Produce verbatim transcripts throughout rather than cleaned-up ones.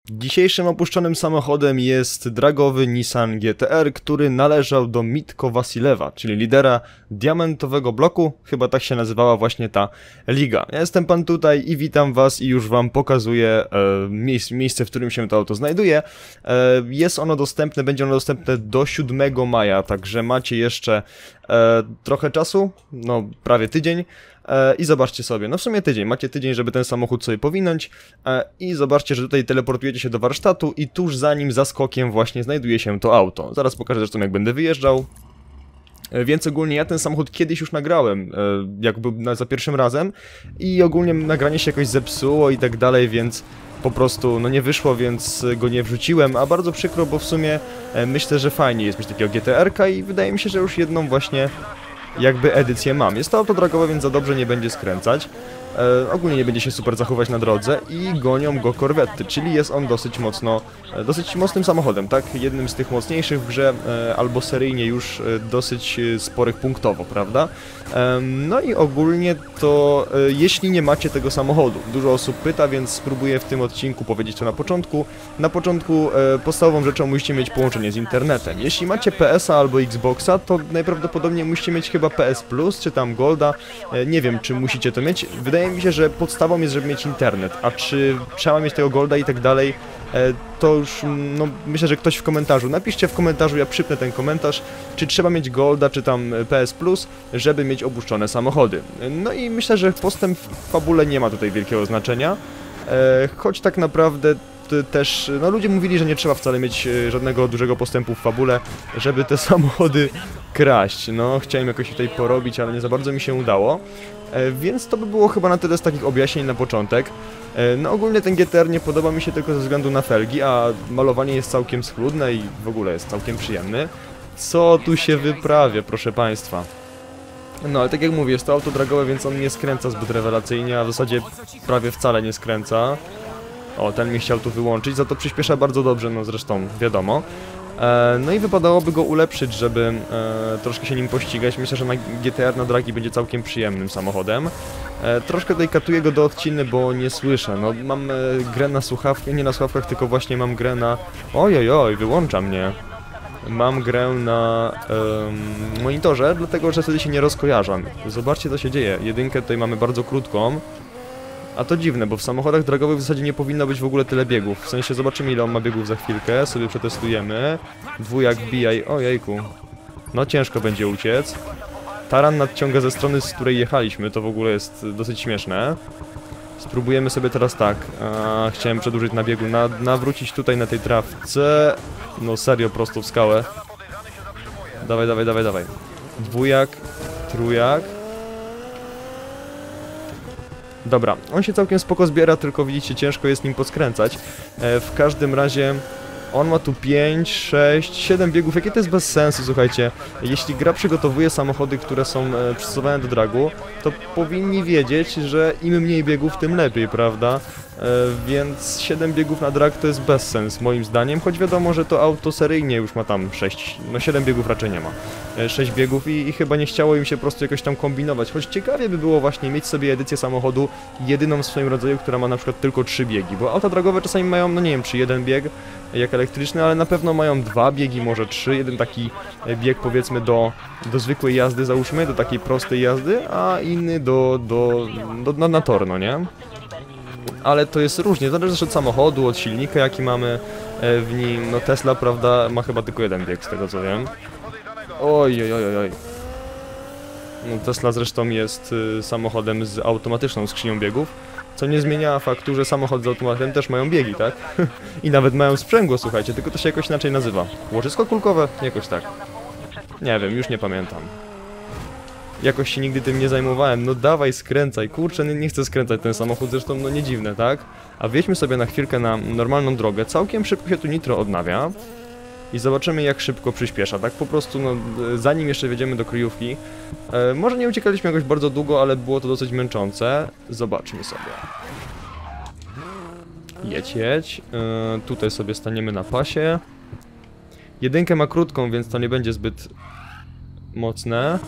Dzisiejszym opuszczonym samochodem jest dragowy Nissan G T R, który należał do Mitko Vasilewa, czyli lidera diamentowego bloku, chyba tak się nazywała właśnie ta liga. Ja jestem pan tutaj i witam was i już wam pokazuję e, miejsce, miejsce, w którym się to auto znajduje. E, jest ono dostępne, będzie ono dostępne do siódmego maja, także macie jeszcze e, trochę czasu, no prawie tydzień. I zobaczcie sobie, no w sumie tydzień, macie tydzień, żeby ten samochód sobie powinąć i zobaczcie, że tutaj teleportujecie się do warsztatu i tuż za nim, za skokiem właśnie znajduje się to auto. Zaraz pokażę zresztą, jak będę wyjeżdżał. Więc ogólnie ja ten samochód kiedyś już nagrałem, jak był za pierwszym razem i ogólnie nagranie się jakoś zepsuło i tak dalej, więc po prostu no nie wyszło, więc go nie wrzuciłem, a bardzo przykro, bo w sumie myślę, że fajnie jest mieć takiego G T R-ka i wydaje mi się, że już jedną właśnie jakby edycję mam. Jest to auto dragowe, więc za dobrze nie będzie skręcać. E, ogólnie nie będzie się super zachować na drodze i gonią go korwety, czyli jest on dosyć mocno, e, dosyć mocnym samochodem, tak? Jednym z tych mocniejszych w grze, e, albo seryjnie już e, dosyć e, sporych punktowo, prawda? E, no i ogólnie to, e, jeśli nie macie tego samochodu, dużo osób pyta, więc spróbuję w tym odcinku powiedzieć to na początku. Na początku e, podstawową rzeczą musicie mieć połączenie z internetem. Jeśli macie P S a albo Xboxa, to najprawdopodobniej musicie mieć chyba P S Plus, czy tam Golda, e, nie wiem, czy musicie to mieć. Wydaje mi się, że podstawą jest, żeby mieć internet, a czy trzeba mieć tego Golda i tak dalej, to już, no, myślę, że ktoś w komentarzu, napiszcie w komentarzu, ja przypnę ten komentarz, czy trzeba mieć Golda, czy tam P S Plus, żeby mieć opuszczone samochody. No i myślę, że postęp w fabule nie ma tutaj wielkiego znaczenia, choć tak naprawdę też, no ludzie mówili, że nie trzeba wcale mieć żadnego dużego postępu w fabule, żeby te samochody kraść. No, chciałem jakoś tutaj porobić, ale nie za bardzo mi się udało. E, więc to by było chyba na tyle z takich objaśnień na początek. E, no ogólnie ten G T R nie podoba mi się tylko ze względu na felgi, a malowanie jest całkiem schludne i w ogóle jest całkiem przyjemny. Co tu się wyprawia, proszę państwa? No ale tak jak mówię, jest to auto dragowe, więc on nie skręca zbyt rewelacyjnie, a w zasadzie prawie wcale nie skręca. O, ten mi chciał tu wyłączyć, za to przyspiesza bardzo dobrze, no zresztą wiadomo. E, no i wypadałoby go ulepszyć, żeby e, troszkę się nim pościgać. Myślę, że na G T R na dragi będzie całkiem przyjemnym samochodem. E, troszkę tutaj katuję go do odciny, bo nie słyszę. No mam e, grę na słuchawkach, nie na słuchawkach, tylko właśnie mam grę na... Ojojoj, oj, wyłącza mnie. Mam grę na um, monitorze, dlatego że wtedy się nie rozkojarzam. Zobaczcie, co się dzieje. Jedynkę tutaj mamy bardzo krótką. A to dziwne, bo w samochodach dragowych w zasadzie nie powinno być w ogóle tyle biegów. W sensie zobaczymy, ile on ma biegów za chwilkę, sobie przetestujemy. Dwójak bijaj, ojejku. No ciężko będzie uciec. Taran nadciąga ze strony, z której jechaliśmy, to w ogóle jest dosyć śmieszne. Spróbujemy sobie teraz tak. A, chciałem przedłużyć na biegu, na, nawrócić tutaj na tej trawce. No serio, prosto w skałę. Dawaj, dawaj, dawaj, dawaj. Dwójak, trójak. Dobra, on się całkiem spoko zbiera, tylko widzicie, ciężko jest nim poskręcać. E, w każdym razie on ma tu pięć, sześć, siedem biegów, jakie to jest bez sensu, słuchajcie. Jeśli gra przygotowuje samochody, które są e, przystosowane do dragu, to powinni wiedzieć, że im mniej biegów, tym lepiej, prawda? E, więc siedem biegów na drag to jest bezsens, moim zdaniem, choć wiadomo, że to auto seryjnie już ma tam sześć, no siedem biegów raczej nie ma. E, sześć biegów i, i chyba nie chciało im się po prostu jakoś tam kombinować, choć ciekawie by było właśnie mieć sobie edycję samochodu jedyną w swoim rodzaju, która ma na przykład tylko trzy biegi, bo auta dragowe czasami mają, no nie wiem, czy jeden bieg, jak elektryczny, ale na pewno mają dwa biegi, może trzy, jeden taki bieg powiedzmy do, do zwykłej jazdy, załóżmy, do takiej prostej jazdy, a inny do, do, do, do na tor, no nie? Ale to jest różnie, zależy też od samochodu, od silnika, jaki mamy w nim. No Tesla, prawda, ma chyba tylko jeden bieg, z tego co wiem. Oj, oj, oj, oj. No, Tesla zresztą jest y, samochodem z automatyczną skrzynią biegów, co nie zmienia faktu, że samochody z automatem też mają biegi, tak? I nawet mają sprzęgło, słuchajcie, tylko to się jakoś inaczej nazywa. Łożysko kulkowe? Jakoś tak. Nie wiem, już nie pamiętam. Jakoś się nigdy tym nie zajmowałem. No dawaj, skręcaj. Kurczę, nie, nie chcę skręcać ten samochód, zresztą no nie dziwne, tak? A wjedźmy sobie na chwilkę na normalną drogę. Całkiem szybko się tu nitro odnawia. I zobaczymy, jak szybko przyspiesza, tak? Po prostu, no, zanim jeszcze wjedziemy do kryjówki. E, może nie uciekaliśmy jakoś bardzo długo, ale było to dosyć męczące. Zobaczmy sobie. Jedź, jedź. E, tutaj sobie staniemy na pasie. Jedynkę ma krótką, więc to nie będzie zbyt mocne.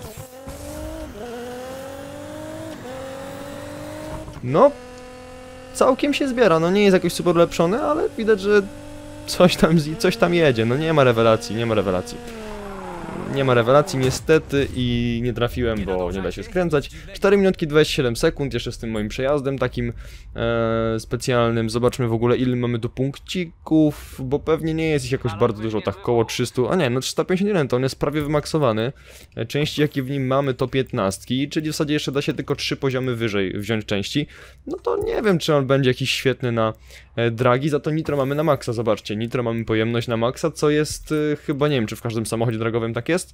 No, całkiem się zbiera, no nie jest jakoś super ulepszony, ale widać, że coś tam, coś tam jedzie, no nie ma rewelacji, nie ma rewelacji. Nie ma rewelacji niestety i nie trafiłem, bo nie da się skręcać. cztery minutki dwadzieścia siedem sekund, jeszcze z tym moim przejazdem takim e, specjalnym. Zobaczmy w ogóle ile mamy tu punkcików, bo pewnie nie jest ich jakoś bardzo dużo, tak koło trzysta, a nie, no trzysta pięćdziesiąt jeden, to on jest prawie wymaksowany. E, części jakie w nim mamy to piętnastki, czyli w zasadzie jeszcze da się tylko trzy poziomy wyżej wziąć części. No to nie wiem, czy on będzie jakiś świetny na e, dragi, za to nitro mamy na maksa, zobaczcie, nitro mamy pojemność na maksa, co jest e, chyba, nie wiem, czy w każdym samochodzie dragowym tak jest.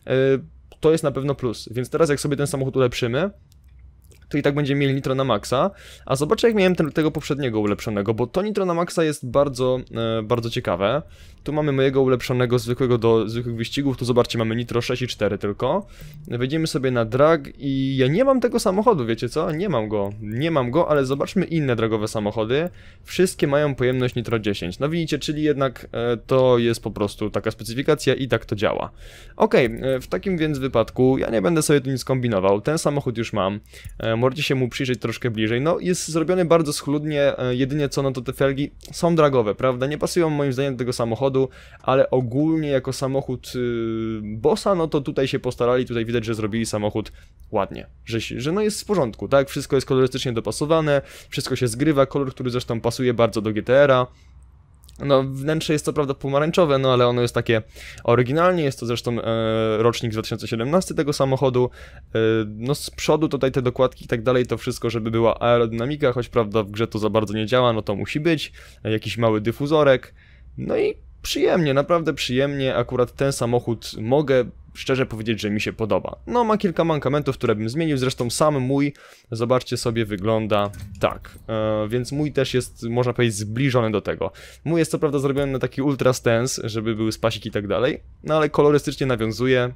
To jest na pewno plus, więc teraz jak sobie ten samochód ulepszymy, to i tak będziemy mieli nitro na maksa, a zobaczcie jak miałem ten, tego poprzedniego ulepszonego, bo to nitro na maksa jest bardzo, e, bardzo ciekawe. Tu mamy mojego ulepszonego zwykłego do zwykłych wyścigów, tu zobaczcie mamy nitro sześć i cztery tylko. Wejdziemy sobie na drag i ja nie mam tego samochodu, wiecie co? Nie mam go, nie mam go, ale zobaczmy inne dragowe samochody. Wszystkie mają pojemność nitro dziesięć, no widzicie, czyli jednak e, to jest po prostu taka specyfikacja i tak to działa. Okej, okay, w takim więc wypadku ja nie będę sobie tu nic kombinował, ten samochód już mam. E, Możecie się mu przyjrzeć troszkę bliżej. No, jest zrobiony bardzo schludnie, e, jedynie co, no to te felgi są dragowe, prawda? Nie pasują moim zdaniem do tego samochodu, ale ogólnie jako samochód yy, bossa, no to tutaj się postarali, tutaj widać, że zrobili samochód ładnie, że, że no jest w porządku, tak? Wszystko jest kolorystycznie dopasowane, wszystko się zgrywa, kolor, który zresztą pasuje bardzo do G T R a. No, wnętrze jest co prawda pomarańczowe, no ale ono jest takie oryginalnie, jest to zresztą e, rocznik dwa tysiące siedemnasty tego samochodu. E, no z przodu tutaj te dokładki i tak dalej, to wszystko, żeby była aerodynamika, choć prawda w grze to za bardzo nie działa, no to musi być. E, jakiś mały dyfuzorek. No i przyjemnie, naprawdę przyjemnie, akurat ten samochód mogę szczerze powiedzieć, że mi się podoba. No ma kilka mankamentów, które bym zmienił, zresztą sam mój, zobaczcie sobie, wygląda tak, e, więc mój też jest, można powiedzieć, zbliżony do tego. Mój jest co prawda zrobiony na taki ultra stance, żeby były spasiki i tak dalej, no ale kolorystycznie nawiązuje.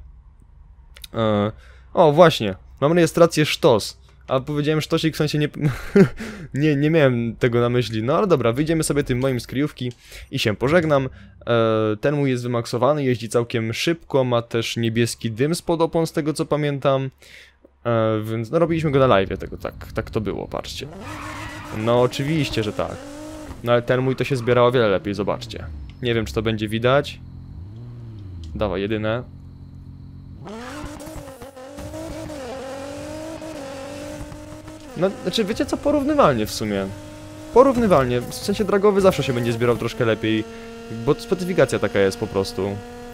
E, o właśnie, mam rejestrację sztos. A powiedziałem sztosik, w sensie nie, nie, nie miałem tego na myśli. No ale dobra, wyjdziemy sobie tym moim z kryjówki i się pożegnam. E, ten mój jest wymaksowany, jeździ całkiem szybko, ma też niebieski dym spod opon, z tego co pamiętam. E, więc no robiliśmy go na live tego, tak, tak to było, patrzcie. No oczywiście, że tak. No ale ten mój to się zbierało o wiele lepiej, zobaczcie. Nie wiem, czy to będzie widać. Dawaj, jedyne. No, znaczy, wiecie co, porównywalnie w sumie. Porównywalnie, w sensie dragowy zawsze się będzie zbierał troszkę lepiej, bo specyfikacja taka jest po prostu.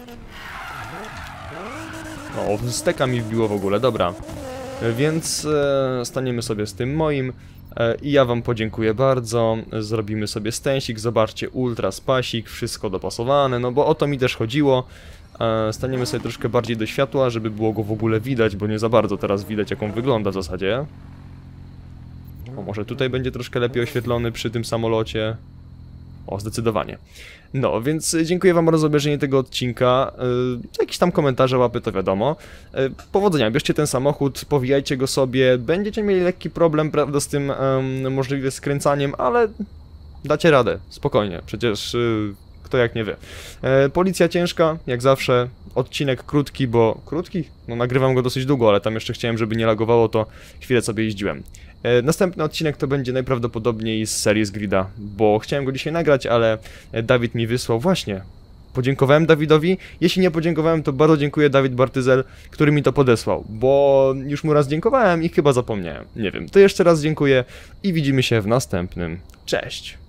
O, steka mi wbiło w ogóle, dobra. Więc e, staniemy sobie z tym moim e, i ja wam podziękuję bardzo. Zrobimy sobie stęsik, zobaczcie, ultra spasik, wszystko dopasowane, no bo o to mi też chodziło. E, staniemy sobie troszkę bardziej do światła, żeby było go w ogóle widać, bo nie za bardzo teraz widać, jak on wygląda w zasadzie. O, może tutaj będzie troszkę lepiej oświetlony przy tym samolocie. O, zdecydowanie. No, więc dziękuję wam bardzo za obejrzenie tego odcinka. Yy, jakieś tam komentarze, łapy, to wiadomo. Yy, powodzenia, bierzcie ten samochód, powijajcie go sobie. Będziecie mieli lekki problem, prawda, z tym yy, możliwie skręcaniem, ale dacie radę, spokojnie. Przecież yy, kto jak nie wie. Yy, policja ciężka, jak zawsze. Odcinek krótki, bo... Krótki? No nagrywam go dosyć długo, ale tam jeszcze chciałem, żeby nie lagowało, to chwilę sobie jeździłem. E, następny odcinek to będzie najprawdopodobniej z serii z Grida, bo chciałem go dzisiaj nagrać, ale Dawid mi wysłał właśnie. Podziękowałem Dawidowi, jeśli nie podziękowałem, to bardzo dziękuję Dawid Bartyzel, który mi to podesłał, bo już mu raz dziękowałem i chyba zapomniałem. Nie wiem, to jeszcze raz dziękuję i widzimy się w następnym. Cześć!